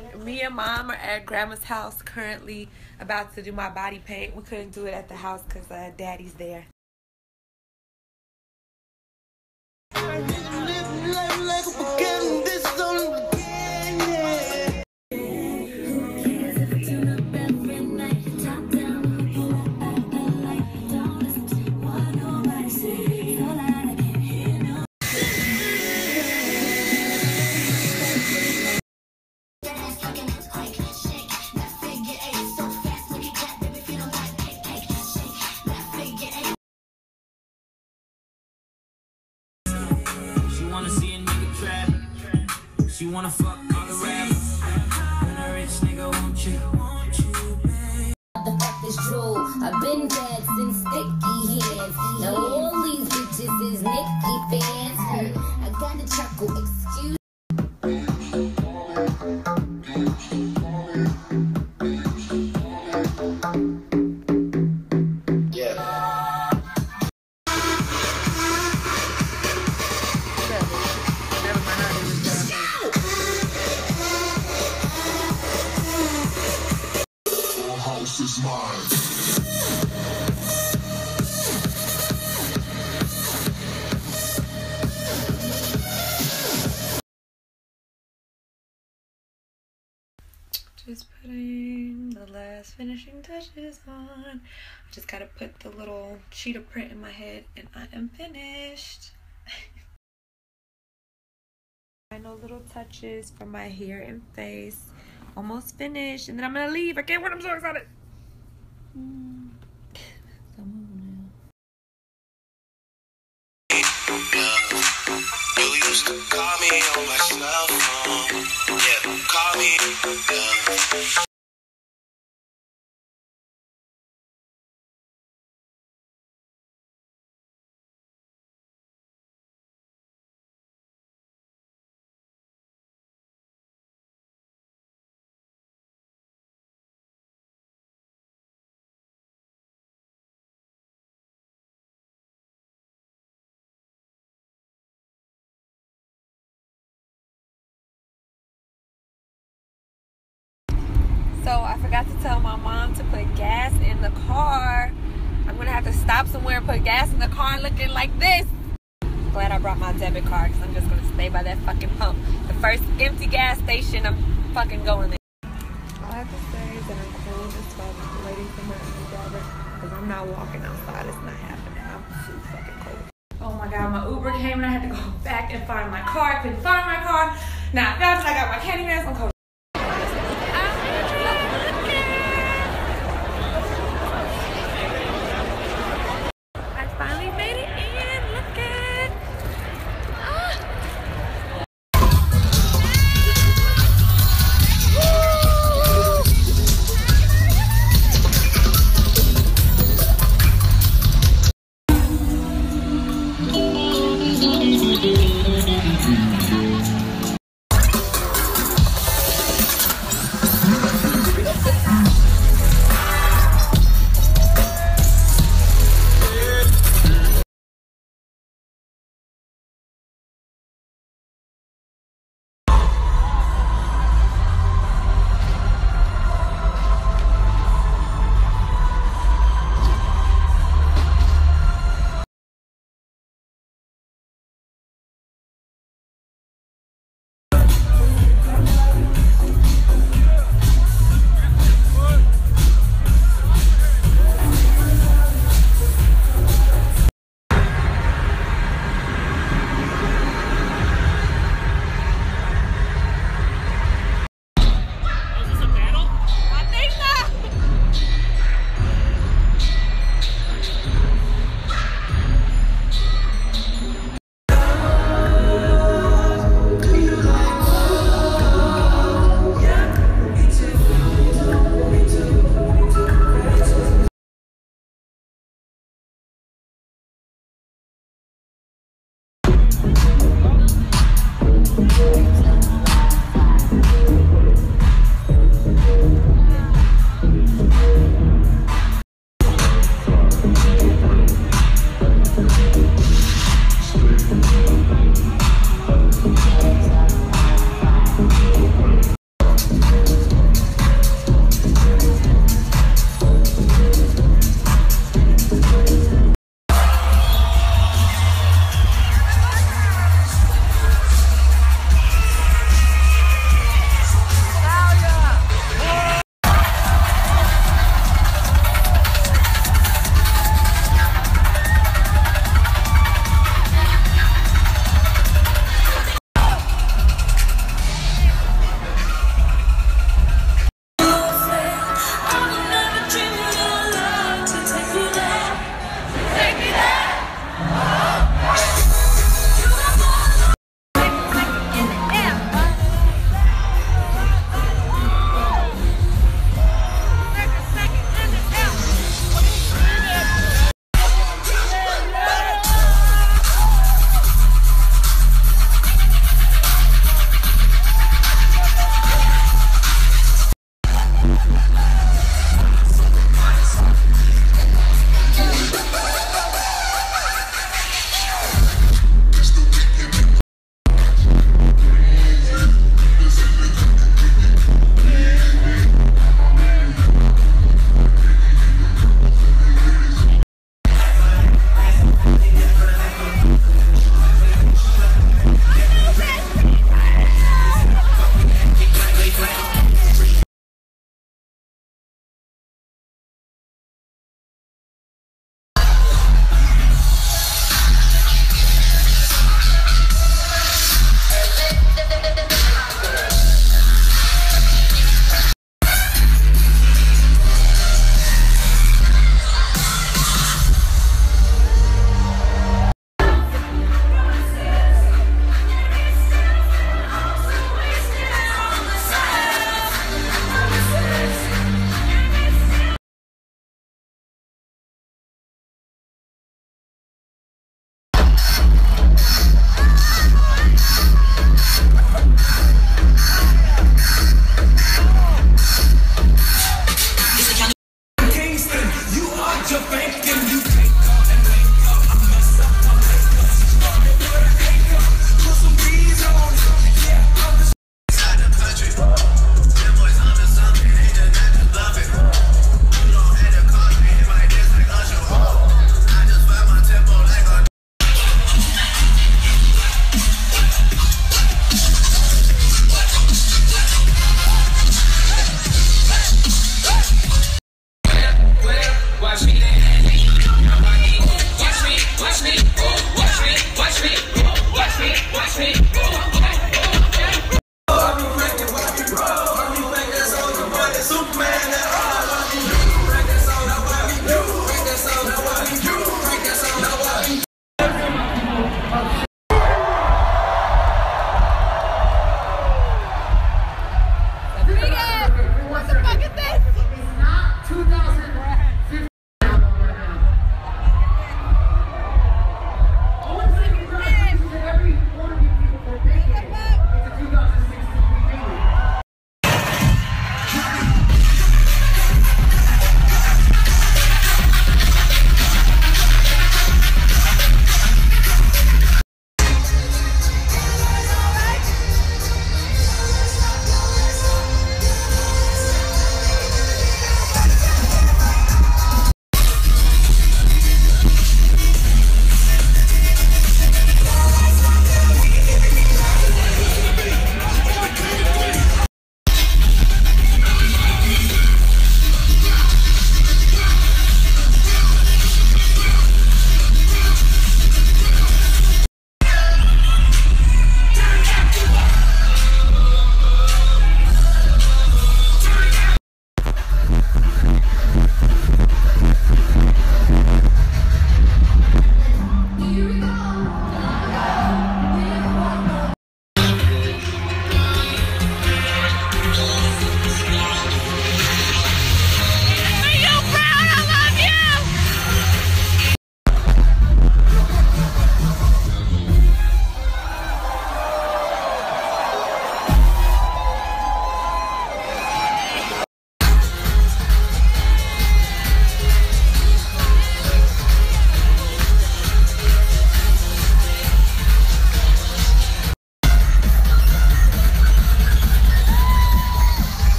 Me and Mom are at Grandma's house currently about to do my body paint. We couldn't do it at the house because Daddy's there. She wanna fuck all the rappers. And a rich nigga, won't you, babe? The fact is true. I've been bad since sticky hands. Now all these bitches is Nicki fans. I gotta chuckle, excuse. Is mine. Just putting the last finishing touches on. I just gotta put the little cheetah print in my head and I am finished. Final little touches for my hair and face. Almost finished, and then I'm gonna leave. I can't wait, I'm so excited. You used to call me on my cell phone. Yeah, call me. So I forgot to tell my mom to put gas in the car. I'm gonna have to stop somewhere and put gas in the car looking like this. Glad I brought my debit card because I'm just gonna stay by that fucking pump. The first empty gas station, I'm fucking going there. All I have to say is that I'm cold as fuck waiting for my Uber driver because I'm not walking outside. It's not happening. I'm too fucking cold. Oh my God, my Uber came and I had to go back and find my car. I couldn't find my car. Now I found it. I got my candy mask. I'm cold.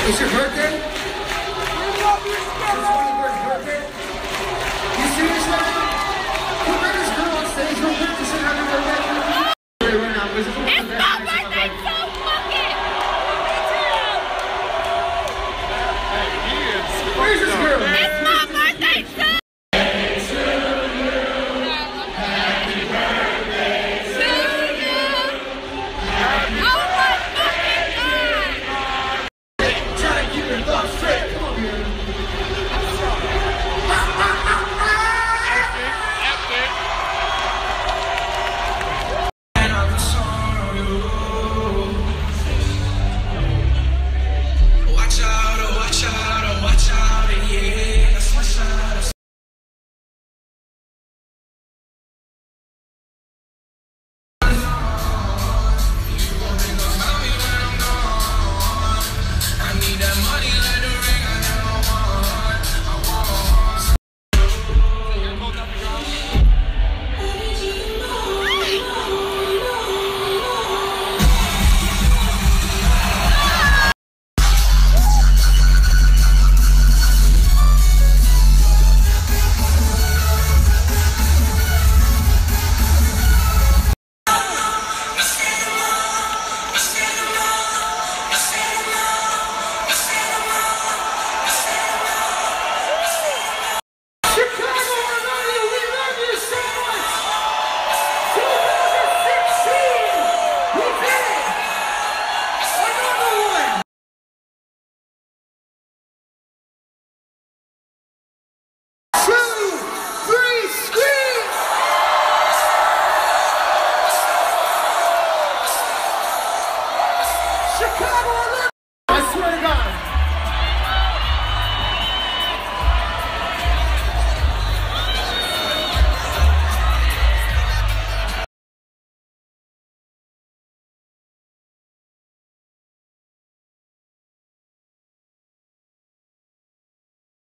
It's your birthday? It's 21st birthday? You serious right now? Who let this girl on stage real quick to sing happy birthday? Right now, because It's my birthday, so fuck it! where's this girl? It's my birthday, too! Try to keep your thoughts straight. Come on, here. Watch out, oh, watch out, oh, watch out, yeah. Watch out. I need that money, let it ring. I never want. Chicago, I love you. We love you so much. 2016. We did it. Another one. 2, 3, scream. Chicago, I love you. I swear to God.